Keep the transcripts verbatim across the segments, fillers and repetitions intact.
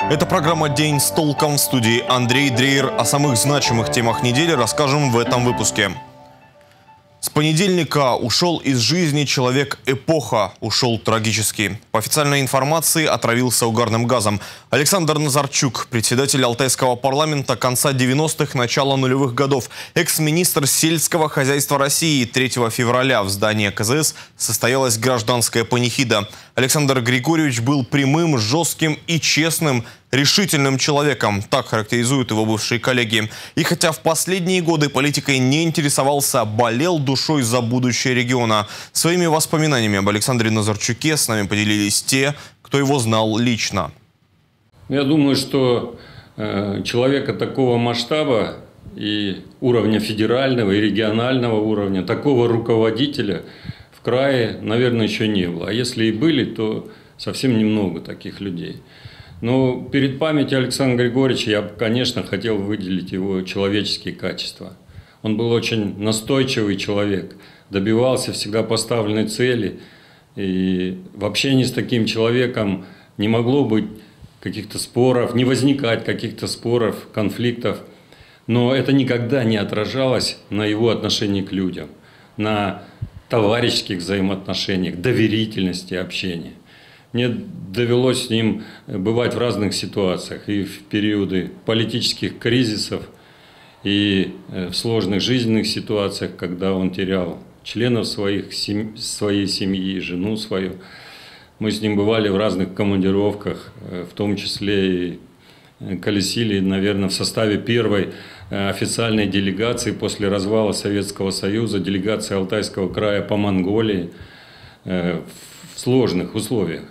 Это программа «День с толком», в студии Андрей Дрейер. О самых значимых темах недели расскажем в этом выпуске. С понедельника ушел из жизни человек-эпоха. Ушел трагически. По официальной информации, отравился угарным газом. Александр Назарчук, председатель Алтайского парламента конца девяностых, начала нулевых годов. Экс-министр сельского хозяйства России. третьего февраля в здании ка зэ эс состоялась гражданская панихида. Александр Григорьевич был прямым, жестким и честным, решительным человеком. Так характеризуют его бывшие коллеги. И хотя в последние годы политикой не интересовался, болел душой за будущее региона. Своими воспоминаниями об Александре Назарчуке с нами поделились те, кто его знал лично. Я думаю, что э, человека такого масштаба и уровня федерального и регионального уровня, такого руководителя в крае, наверное, еще не было. А если и были, то совсем немного таких людей. Но перед памятью Александра Григорьевича я, конечно, хотел выделить его человеческие качества. Он был очень настойчивый человек, добивался всегда поставленной цели. И в общении с таким человеком не могло быть каких-то споров, не возникать каких-то споров, конфликтов. Но это никогда не отражалось на его отношении к людям, на товарищеских взаимоотношениях, доверительности общения. Мне довелось с ним бывать в разных ситуациях, и в периоды политических кризисов, и в сложных жизненных ситуациях, когда он терял членов своих, сем... своей семьи, жену свою. Мы с ним бывали в разных командировках, в том числе и колесили, наверное, в составе первой официальной делегации после развала Советского Союза, делегации Алтайского края по Монголии, в сложных условиях.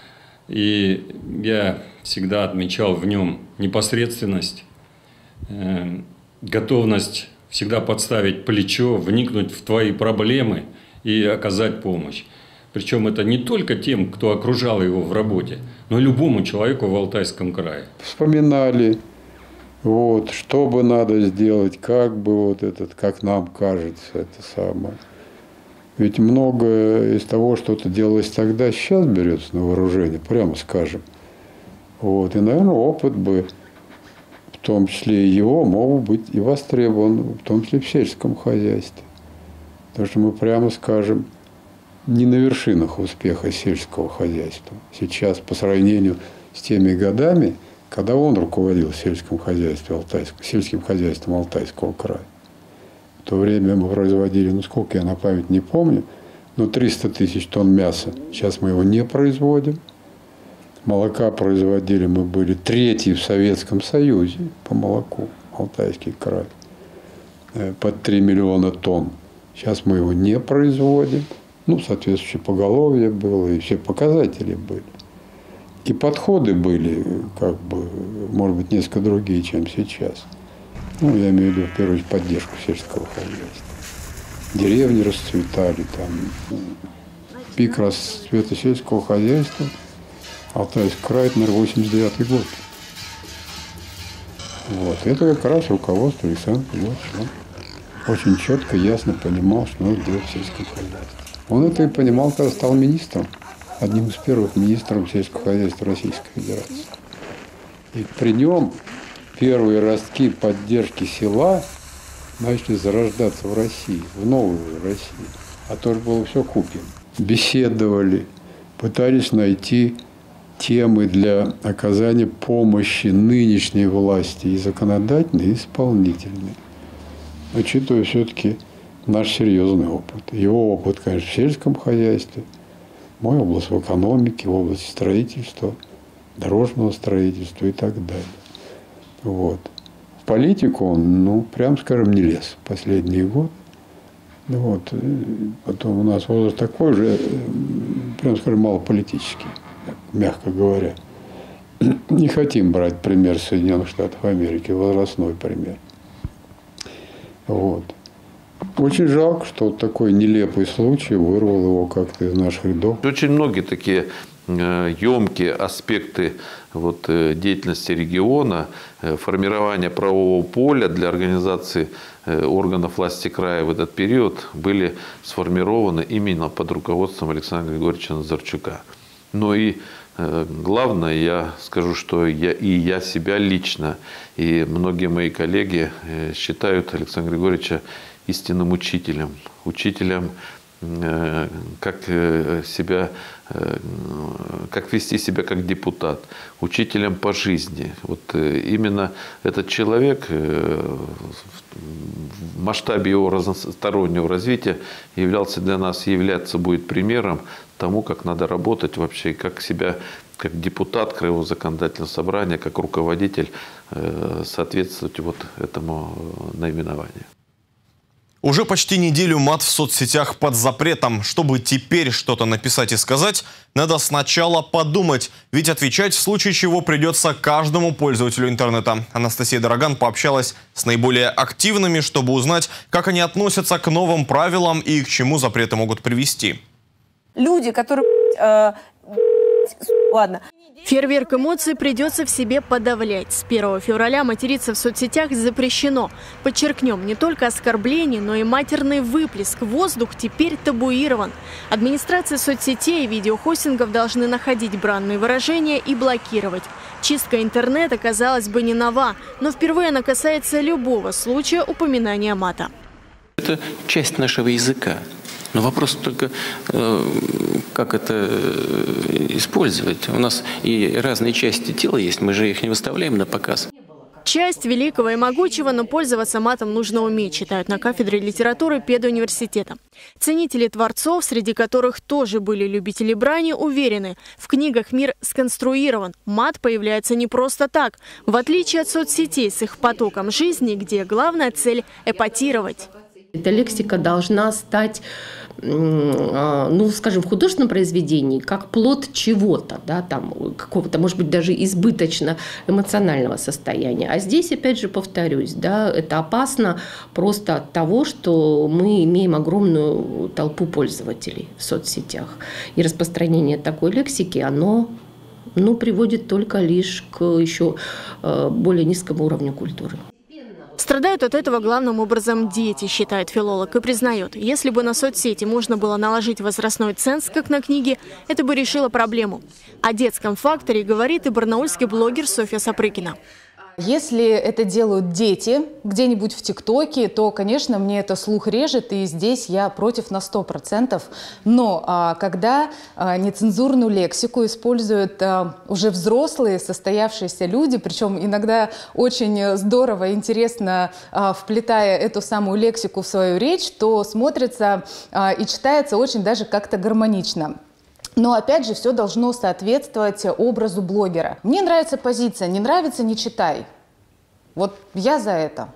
И я всегда отмечал в нем непосредственность, э, готовность всегда подставить плечо, вникнуть в твои проблемы и оказать помощь. Причем это не только тем, кто окружал его в работе, но и любому человеку в Алтайском крае. Вспоминали, вот, что бы надо сделать, как бы вот этот, как нам кажется, это самое. Ведь многое из того, что это делалось тогда, сейчас берется на вооружение, прямо скажем. Вот. И, наверное, опыт бы, в том числе и его, мог быть и востребован, в том числе в сельском хозяйстве. Потому что мы, прямо скажем, не на вершинах успеха сельского хозяйства. Сейчас, по сравнению с теми годами, когда он руководил сельским хозяйством Алтайского, сельским хозяйством Алтайского края. В то время мы производили, ну сколько я на память не помню, но триста тысяч тонн мяса. Сейчас мы его не производим. Молока производили, мы были третьи в Советском Союзе по молоку, Алтайский край, под три миллиона тонн. Сейчас мы его не производим. Ну, соответствующее поголовье было, и все показатели были. И подходы были, как бы, может быть, несколько другие, чем сейчас. Ну, я имею в виду, в первую очередь, поддержку сельского хозяйства. Деревни расцветали, там, пик расцвета сельского хозяйства, Алтайский край, это, наверное, восемьдесят девятый год. Вот. Это как раз руководство Александра Григорьевича. Он очень четко, ясно понимал, что надо делать в сельском хозяйстве. Он это и понимал, когда стал министром, одним из первых министров сельского хозяйства Российской Федерации. И при нем первые ростки поддержки села начали зарождаться в России, в новой России. А то же было все купим. Беседовали, пытались найти темы для оказания помощи нынешней власти, и законодательной, и исполнительной. Учитывая все-таки наш серьезный опыт. Его опыт, конечно, в сельском хозяйстве, мой область в экономике, в области строительства, дорожного строительства и так далее. Вот. В политику он, ну, прям скажем, не лез в последние годы. Вот. Потом у нас возраст такой же, прям скажем, малополитический, мягко говоря. Не хотим брать пример Соединенных Штатов Америки, возрастной пример. Вот. Очень жалко, что вот такой нелепый случай вырвал его как-то из наших рядов. Очень многие такие емкие аспекты вот, деятельности региона, формирования правового поля для организации органов власти края в этот период были сформированы именно под руководством Александра Григорьевича Назарчука. Но и главное, я скажу, что я и я себя лично, и многие мои коллеги считают Александра Григорьевича истинным учителем, учителем, как себя, как вести себя как депутат, учителем по жизни. Вот именно этот человек в масштабе его разностороннего развития являлся для нас, являться будет примером тому, как надо работать вообще, как себя, как депутат Краевого законодательного собрания, как руководитель соответствовать вот этому наименованию. Уже почти неделю мат в соцсетях под запретом. Чтобы теперь что-то написать и сказать, надо сначала подумать. Ведь отвечать в случае чего придется каждому пользователю интернета. Анастасия Дороган пообщалась с наиболее активными, чтобы узнать, как они относятся к новым правилам и к чему запреты могут привести. Люди, которые... Э, ладно... Фейерверк эмоций придется в себе подавлять. С первого февраля материться в соцсетях запрещено. Подчеркнем, не только оскорбление, но и матерный выплеск в воздух теперь табуирован. Администрации соцсетей и видеохостингов должны находить бранные выражения и блокировать. Чистка интернета, казалось бы, не нова, но впервые она касается любого случая упоминания мата. Это часть нашего языка. Но вопрос только, как это использовать. У нас и разные части тела есть, мы же их не выставляем на показ. Часть великого и могучего, но пользоваться матом нужно уметь, считают на кафедре литературы педуниверситета. Ценители творцов, среди которых тоже были любители брани, уверены, в книгах мир сконструирован. Мат появляется не просто так. В отличие от соцсетей с их потоком жизни, где главная цель – эпатировать. Эта лексика должна стать, ну, скажем, в художественном произведении как плод чего-то, да, там какого-то, может быть, даже избыточно эмоционального состояния. А здесь, опять же, повторюсь, да, это опасно просто от того, что мы имеем огромную толпу пользователей в соцсетях. И распространение такой лексики, оно, ну, приводит только лишь к еще более низкому уровню культуры. Страдают от этого главным образом дети, считает филолог, и признает, если бы на соцсети можно было наложить возрастной ценз, как на книги, это бы решило проблему. О детском факторе говорит и барнаульский блогер Софья Сапрыкина. Если это делают дети где-нибудь в ТикТоке, то, конечно, мне это слух режет, и здесь я против на сто процентов. Но а, когда а, нецензурную лексику используют а, уже взрослые, состоявшиеся люди, причем иногда очень здорово и интересно а, вплетая эту самую лексику в свою речь, то смотрится а, и читается очень даже как-то гармонично. Но, опять же, все должно соответствовать образу блогера. Мне нравится позиция «не нравится – не читай». Вот я за это.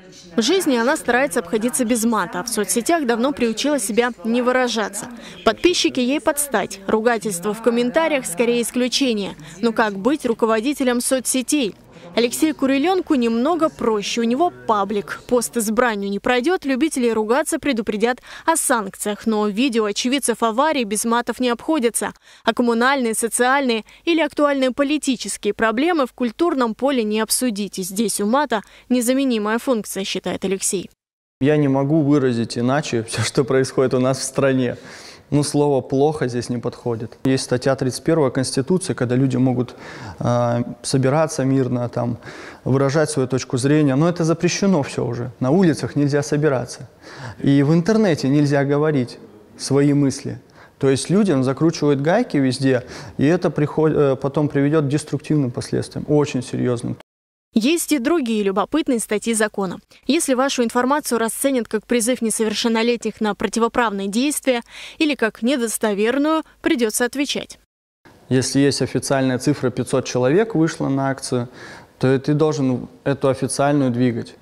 В жизни она старается обходиться без мата, а в соцсетях давно приучила себя не выражаться. Подписчики ей подстать. Ругательство в комментариях скорее исключение. Но как быть руководителем соцсетей? Алексею Куриленку немного проще. У него паблик. Пост с бранью не пройдет, любители ругаться предупредят о санкциях. Но видео очевидцев аварий без матов не обходятся. А коммунальные, социальные или актуальные политические проблемы в культурном поле не обсудить. И здесь у мата незаменимая функция, считает Алексей. Я не могу выразить иначе все, что происходит у нас в стране. Ну, слово «плохо» здесь не подходит. Есть статья тридцать первая Конституции, когда люди могут э, собираться мирно, там, выражать свою точку зрения. Но это запрещено все уже. На улицах нельзя собираться. И в интернете нельзя говорить свои мысли. То есть людям закручивают гайки везде, и это приход, э, потом приведет к деструктивным последствиям, очень серьезным. Есть и другие любопытные статьи закона. Если вашу информацию расценят как призыв несовершеннолетних на противоправные действия или как недостоверную, придется отвечать. Если есть официальная цифра пятьсот человек вышло на акцию, то ты должен эту официальную двигать.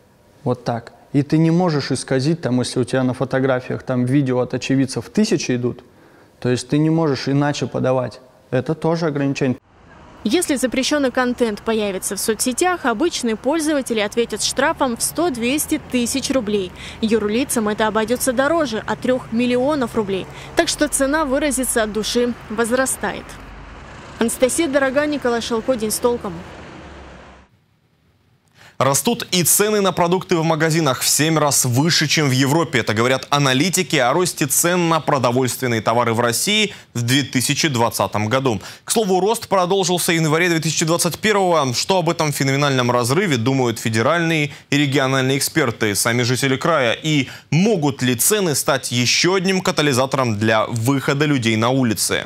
Вот так. И ты не можешь исказить, там, если у тебя на фотографиях там видео от очевидцев тысячи идут, то есть ты не можешь иначе подавать. Это тоже ограничение. Если запрещенный контент появится в соцсетях, обычные пользователи ответят штрафом в сто-двести тысяч рублей. Юрлицам это обойдется дороже, от трёх миллионов рублей. Так что цена выразится от души возрастает. Анастасия Дороган, Николай Шелко, «День с толком». Растут и цены на продукты в магазинах в семь раз выше, чем в Европе. Это говорят аналитики о росте цен на продовольственные товары в России в две тысячи двадцатом году. К слову, рост продолжился в январе две тысячи двадцать первого. Что об этом феноменальном разрыве думают федеральные и региональные эксперты, сами жители края? И могут ли цены стать еще одним катализатором для выхода людей на улицы?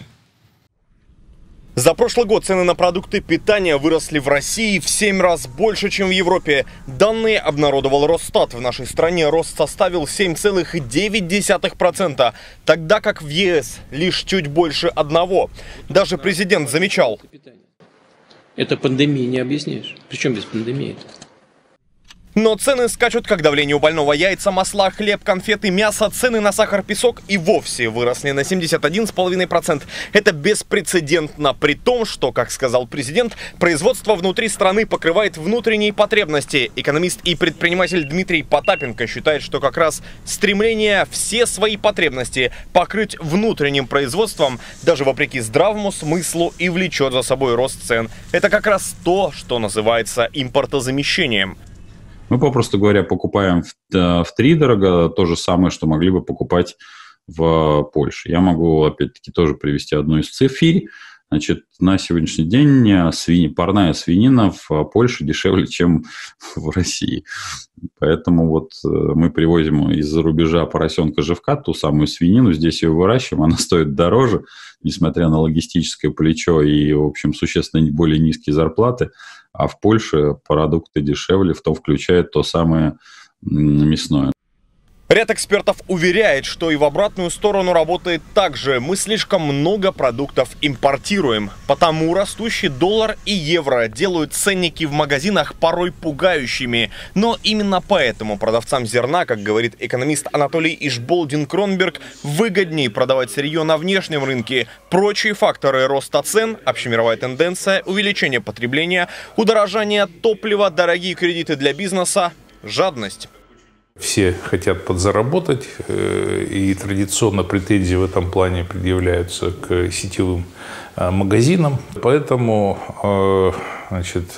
За прошлый год цены на продукты питания выросли в России в семь раз больше, чем в Европе. Данные обнародовал Росстат. В нашей стране рост составил семь целых девять десятых процента, тогда как в ЕС лишь чуть больше одного. Даже президент замечал. Это пандемия не объяснишь. Причем без пандемии? Но цены скачут, как давление у больного. Яйца, масла, хлеб, конфеты, мясо. Цены на сахар, песок и вовсе выросли на семьдесят один целых пять десятых процента. Это беспрецедентно, при том, что, как сказал президент, производство внутри страны покрывает внутренние потребности. Экономист и предприниматель Дмитрий Потапенко считает, что как раз стремление все свои потребности покрыть внутренним производством, даже вопреки здравому смыслу, и влечет за собой рост цен. Это как раз то, что называется импортозамещением. Мы, попросту говоря, покупаем в, втридорога то же самое, что могли бы покупать в Польше. Я могу, опять-таки, тоже привести одну из цифр. Значит, на сегодняшний день свинь, парная свинина в Польше дешевле, чем в России. Поэтому вот мы привозим из-за рубежа поросенка живка, ту самую свинину, здесь ее выращиваем, она стоит дороже, несмотря на логистическое плечо и, в общем, существенно более низкие зарплаты. А в Польше продукты дешевле, в том включая то самое мясное. Ряд экспертов уверяет, что и в обратную сторону работает так же. Мы слишком много продуктов импортируем. Потому растущий доллар и евро делают ценники в магазинах порой пугающими. Но именно поэтому продавцам зерна, как говорит экономист Анатолий Ишболдин-Кронберг, выгоднее продавать сырье на внешнем рынке. Прочие факторы роста цен, общемировая тенденция, увеличение потребления, удорожание топлива, дорогие кредиты для бизнеса, жадность. Все хотят подзаработать, и традиционно претензии в этом плане предъявляются к сетевым магазинам. Поэтому, значит,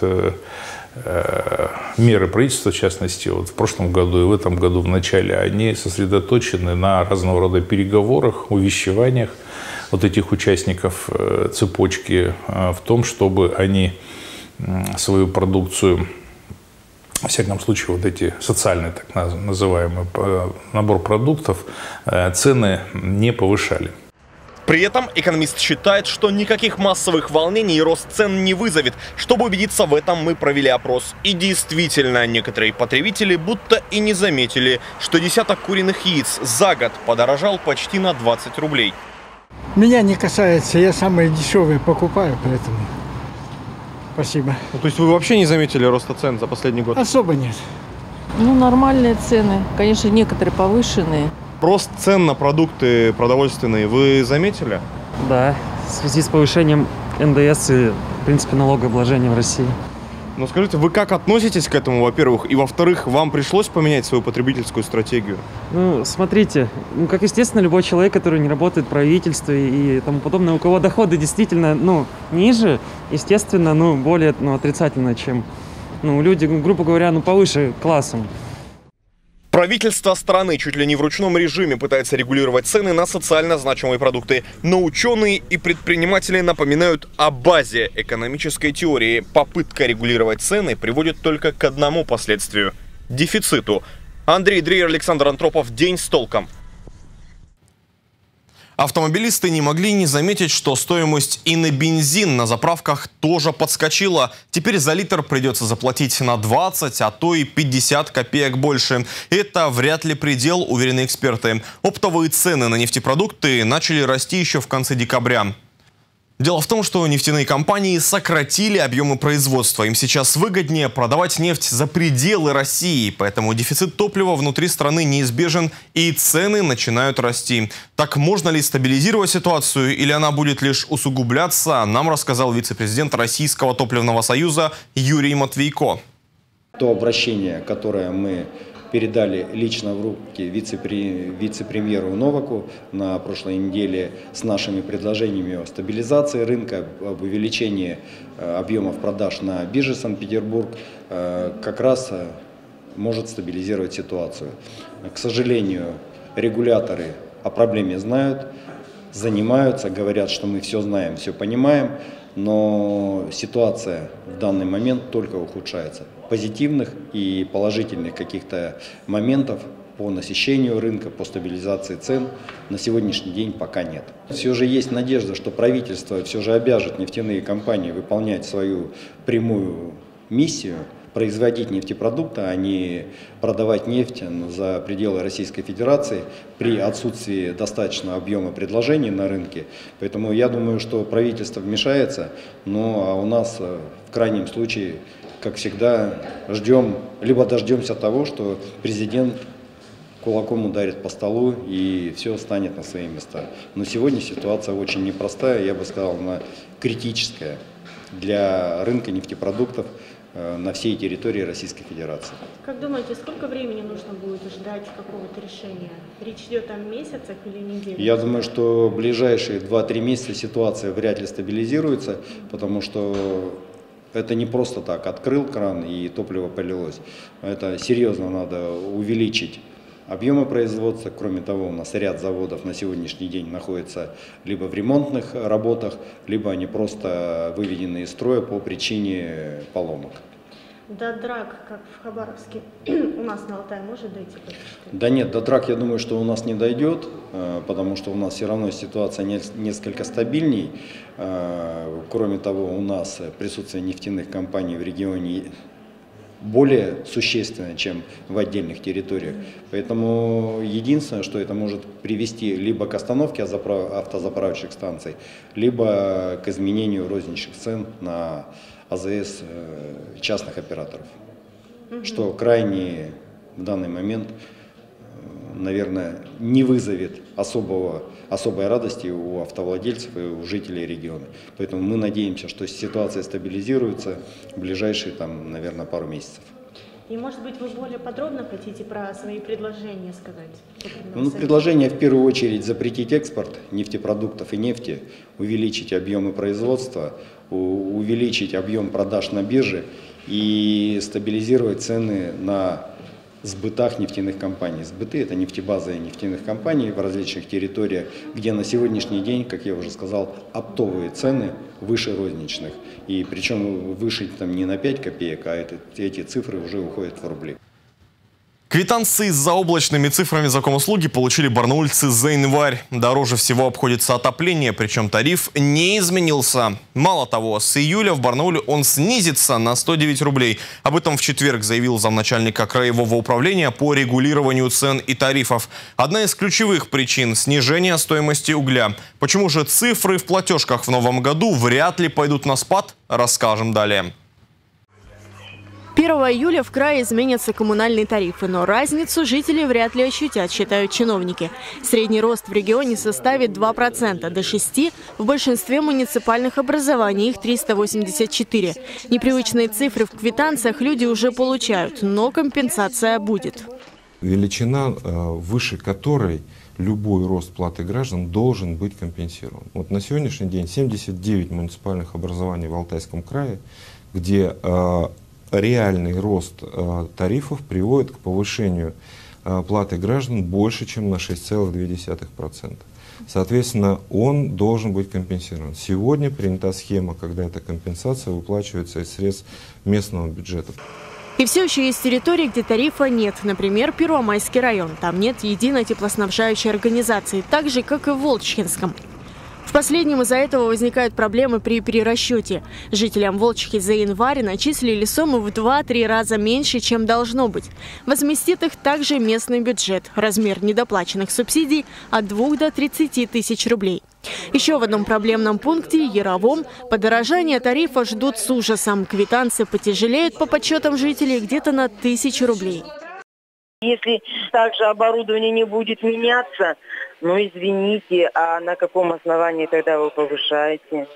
меры правительства, в частности, вот в прошлом году и в этом году в начале, они сосредоточены на разного рода переговорах, увещеваниях вот этих участников цепочки в том, чтобы они свою продукцию, во всяком случае, вот эти социальные, так называемый набор продуктов, цены не повышали. При этом экономист считает, что никаких массовых волнений и рост цен не вызовет. Чтобы убедиться в этом, мы провели опрос. И действительно, некоторые потребители будто и не заметили, что десяток куриных яиц за год подорожал почти на двадцать рублей. Меня не касается, я самые дешевые покупаю, поэтому... Спасибо. Ну, то есть вы вообще не заметили роста цен за последний год? Особо нет. Ну, нормальные цены. Конечно, некоторые повышенные. Рост цен на продукты продовольственные вы заметили? Да, в связи с повышением эн дэ эс и, в принципе, налогообложения в России. Ну, скажите, вы как относитесь к этому, во-первых? И, во-вторых, вам пришлось поменять свою потребительскую стратегию? Ну, смотрите, ну, как естественно, любой человек, который не работает в правительстве и тому подобное, у кого доходы действительно, ну, ниже, естественно, ну, более, ну, отрицательно, чем, ну, люди, грубо говоря, ну, повыше классом. Правительство страны чуть ли не в ручном режиме пытается регулировать цены на социально значимые продукты. Но ученые и предприниматели напоминают о базе экономической теории. Попытка регулировать цены приводит только к одному последствию – дефициту. Андрей Дрейер, Александр Антропов. День с толком. Автомобилисты не могли не заметить, что стоимость и на бензин на заправках тоже подскочила. Теперь за литр придется заплатить на двадцать, а то и пятьдесят копеек больше. Это вряд ли предел, уверены эксперты. Оптовые цены на нефтепродукты начали расти еще в конце декабря. Дело в том, что нефтяные компании сократили объемы производства. Им сейчас выгоднее продавать нефть за пределы России. Поэтому дефицит топлива внутри страны неизбежен и цены начинают расти. Так можно ли стабилизировать ситуацию или она будет лишь усугубляться, нам рассказал вице-президент Российского топливного союза Юрий Матвейко. То обращение, которое мы передали лично в руки вице-премьеру Новаку на прошлой неделе с нашими предложениями о стабилизации рынка, об увеличении объемов продаж на бирже Санкт-Петербург, как раз может стабилизировать ситуацию. К сожалению, регуляторы о проблеме знают, занимаются, говорят, что мы все знаем, все понимаем, но ситуация в данный момент только ухудшается. Позитивных и положительных каких-то моментов по насыщению рынка, по стабилизации цен на сегодняшний день пока нет. Все же есть надежда, что правительство все же обяжет нефтяные компании выполнять свою прямую миссию, производить нефтепродукты, а не продавать нефть за пределы Российской Федерации при отсутствии достаточного объема предложений на рынке. Поэтому я думаю, что правительство вмешается, но а у нас в крайнем случае, как всегда, ждем, либо дождемся того, что президент кулаком ударит по столу и все станет на свои места. Но сегодня ситуация очень непростая, я бы сказал, она критическая для рынка нефтепродуктов на всей территории Российской Федерации. Как думаете, сколько времени нужно будет ждать какого-то решения? Речь идет о месяцах или неделях? Я думаю, что в ближайшие два-три месяца ситуация вряд ли стабилизируется, потому что это не просто так, открыл кран и топливо полилось. Это серьезно надо увеличить объемы производства. Кроме того, у нас ряд заводов на сегодняшний день находится либо в ремонтных работах, либо они просто выведены из строя по причине поломок. До драк, как в Хабаровске, у нас на Алтае может дойти? Да нет, до драк, я думаю, что у нас не дойдет, потому что у нас все равно ситуация несколько стабильней. Кроме того, у нас присутствие нефтяных компаний в регионе более существенно, чем в отдельных территориях. Поэтому единственное, что это может привести либо к остановке автозаправочных станций, либо к изменению розничных цен на АЗС частных операторов, угу. Что крайне в данный момент, наверное, не вызовет особого, особой радости у автовладельцев и у жителей региона. Поэтому мы надеемся, что ситуация стабилизируется в ближайшие, там, наверное, пару месяцев. И, может быть, вы более подробно хотите про свои предложения сказать? Ну, предложение в первую очередь запретить экспорт нефтепродуктов и нефти, увеличить объемы производства, увеличить объем продаж на бирже и стабилизировать цены на сбытах нефтяных компаний. Сбыты – это нефтебазы нефтяных компаний в различных территориях, где на сегодняшний день, как я уже сказал, оптовые цены выше розничных. И причем выше там не на пять копеек, а это, эти цифры уже уходят в рубли. Квитанции с заоблачными цифрами Закомуслуги получили барнаульцы за январь. Дороже всего обходится отопление, причем тариф не изменился. Мало того, с июля в Барнауле он снизится на сто девять рублей. Об этом в четверг заявил замначальника краевого управления по регулированию цен и тарифов. Одна из ключевых причин – снижение стоимости угля. Почему же цифры в платежках в новом году вряд ли пойдут на спад, расскажем далее. первого июля в крае изменятся коммунальные тарифы, но разницу жители вряд ли ощутят, считают чиновники. Средний рост в регионе составит два процента, до шести процентов в большинстве муниципальных образований, их триста восемьдесят четыре. Непривычные цифры в квитанциях люди уже получают, но компенсация будет. Величина, выше которой любой рост платы граждан должен быть компенсирован. Вот на сегодняшний день семьдесят девять муниципальных образований в Алтайском крае, где реальный рост э, тарифов приводит к повышению э, платы граждан больше, чем на шесть целых две десятых процента. Соответственно, он должен быть компенсирован. Сегодня принята схема, когда эта компенсация выплачивается из средств местного бюджета. И все еще есть территории, где тарифа нет. Например, Первомайский район. Там нет единой теплоснабжающей организации, так же, как и в Волчхинском. В последнем из-за этого возникают проблемы при перерасчете. Жителям Волчихи за январь начислили суммы в два-три раза меньше, чем должно быть. Возместит их также местный бюджет. Размер недоплаченных субсидий от двух до тридцати тысяч рублей. Еще в одном проблемном пункте, Яровом, подорожание тарифа ждут с ужасом. Квитанции потяжелеют по подсчетам жителей где-то на тысячу рублей. Если также оборудование не будет меняться, ну извините, а на каком основании тогда вы повышаете?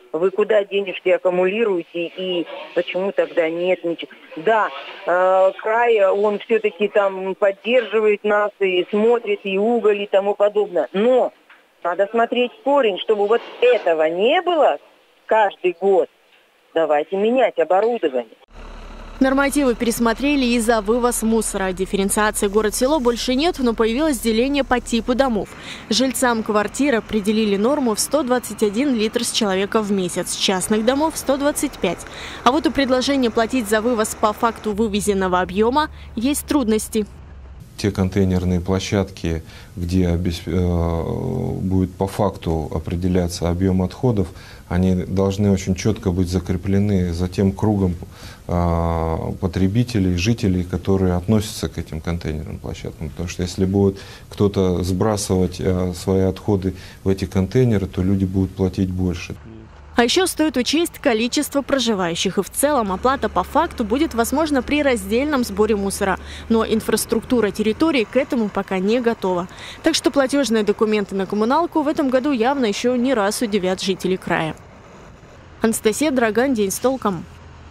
Вы куда денежки аккумулируете и почему тогда нет ничего? Да, э, край, он все-таки там поддерживает нас и смотрит, и уголь, и тому подобное. Но надо смотреть корень, чтобы вот этого не было каждый год. Давайте менять оборудование. Нормативы пересмотрели и за вывоз мусора. Дифференциации город-село больше нет, но появилось деление по типу домов. Жильцам квартир определили норму в сто двадцать один литр с человека в месяц, частных домов – сто двадцать пять. А вот у предложения платить за вывоз по факту вывезенного объема есть трудности. Те контейнерные площадки, где будет по факту определяться объем отходов, они должны очень четко быть закреплены за тем кругом потребителей, жителей, которые относятся к этим контейнерным площадкам. Потому что если будет кто-то сбрасывать свои отходы в эти контейнеры, то люди будут платить больше. А еще стоит учесть количество проживающих. И в целом оплата по факту будет возможна при раздельном сборе мусора. Но инфраструктура территории к этому пока не готова. Так что платежные документы на коммуналку в этом году явно еще не раз удивят жителей края. Анастасия Драган, День с толком.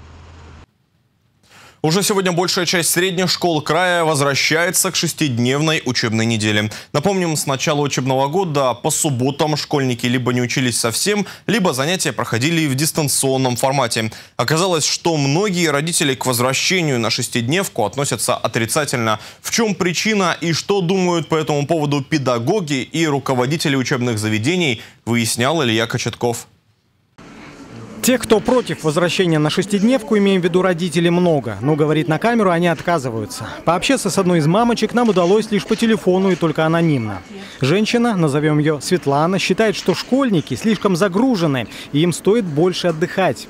Уже сегодня большая часть средних школ края возвращается к шестидневной учебной неделе. Напомним, с начала учебного года по субботам школьники либо не учились совсем, либо занятия проходили в дистанционном формате. Оказалось, что многие родители к возвращению на шестидневку относятся отрицательно. В чем причина и что думают по этому поводу педагоги и руководители учебных заведений, выяснял Илья Кочетков. Тех, кто против возвращения на шестидневку, имеем в виду родителей, много. Но говорить на камеру они отказываются. Пообщаться с одной из мамочек нам удалось лишь по телефону и только анонимно. Женщина, назовем ее Светлана, считает, что школьники слишком загружены и им стоит больше отдыхать.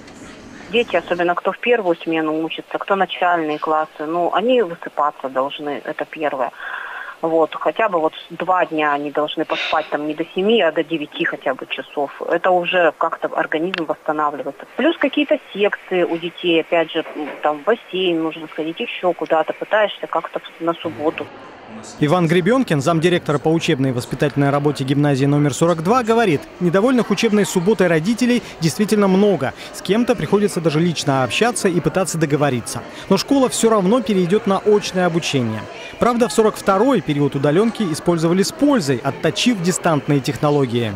Дети, особенно кто в первую смену учится, кто начальные классы, ну, они высыпаться должны, это первое. Вот, хотя бы вот два дня они должны поспать там не до семи, а до девяти хотя бы часов. Это уже как-то организм восстанавливается. Плюс какие-то секции у детей, опять же, там в бассейн нужно сходить, еще куда-то, пытаешься как-то на субботу. Иван Гребенкин, замдиректора по учебной и воспитательной работе гимназии номер сорок два, говорит, недовольных учебной субботой родителей действительно много. С кем-то приходится даже лично общаться и пытаться договориться. Но школа все равно перейдет на очное обучение. Правда, в сорок второй период удаленки использовали с пользой, отточив дистантные технологии.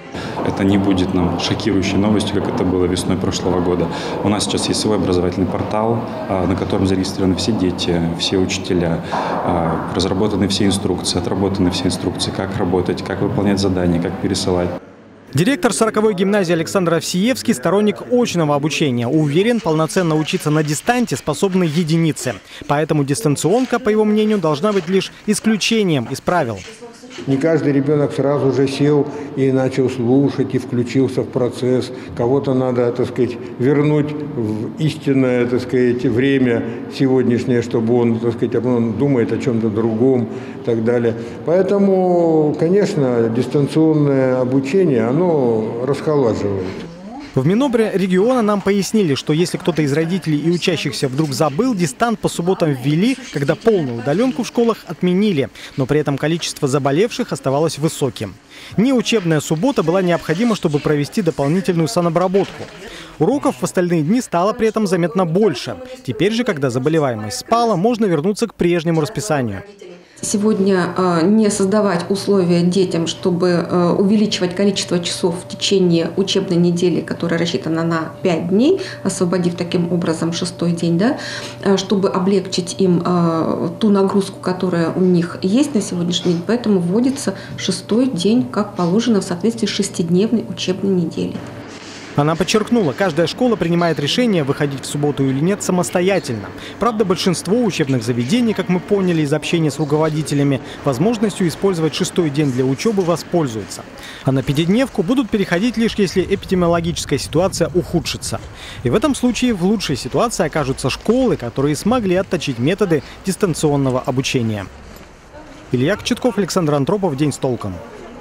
Это не будет нам шокирующей новостью, как это было весной прошлого года. У нас сейчас есть свой образовательный портал, на котором зарегистрированы все дети, все учителя, разработаны все инструкции, отработаны все инструкции, как работать, как выполнять задания, как пересылать. Директор сороковой гимназии Александр Овсиевский – сторонник очного обучения. Уверен, полноценно учиться на дистанте способны единицы. Поэтому дистанционка, по его мнению, должна быть лишь исключением из правил. Не каждый ребенок сразу же сел и начал слушать, и включился в процесс. Кого-то надо, так сказать, вернуть в истинное, так сказать, время сегодняшнее, чтобы он, так сказать, он думает о чем-то другом и так далее. Поэтому, конечно, дистанционное обучение, оно расхолаживает. В Минобре региона нам пояснили, что если кто-то из родителей и учащихся вдруг забыл, дистант по субботам ввели, когда полную удаленку в школах отменили, но при этом количество заболевших оставалось высоким. Неучебная суббота была необходима, чтобы провести дополнительную санобработку. Уроков в остальные дни стало при этом заметно больше. Теперь же, когда заболеваемость спала, можно вернуться к прежнему расписанию. Сегодня э, не создавать условия детям, чтобы э, увеличивать количество часов в течение учебной недели, которая рассчитана на пять дней, освободив таким образом шестой день, да, э, чтобы облегчить им э, ту нагрузку, которая у них есть на сегодняшний день. Поэтому вводится шестой день, как положено, в соответствии с шестидневной учебной неделей. Она подчеркнула, каждая школа принимает решение, выходить в субботу или нет, самостоятельно. Правда, большинство учебных заведений, как мы поняли из общения с руководителями, возможностью использовать шестой день для учебы воспользуются. А на пятидневку будут переходить лишь если эпидемиологическая ситуация ухудшится. И в этом случае в лучшей ситуации окажутся школы, которые смогли отточить методы дистанционного обучения. Илья Кочетков, Александр Антропов. День с толком.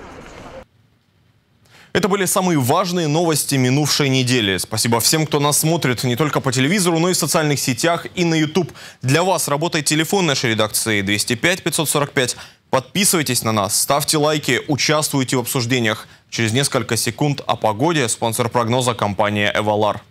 Это были самые важные новости минувшей недели. Спасибо всем, кто нас смотрит не только по телевизору, но и в социальных сетях и на YouTube. Для вас работает телефон нашей редакции двести пять пятьсот сорок пять Подписывайтесь на нас, ставьте лайки, участвуйте в обсуждениях. Через несколько секунд о погоде. Спонсор прогноза — компания «Эвалар».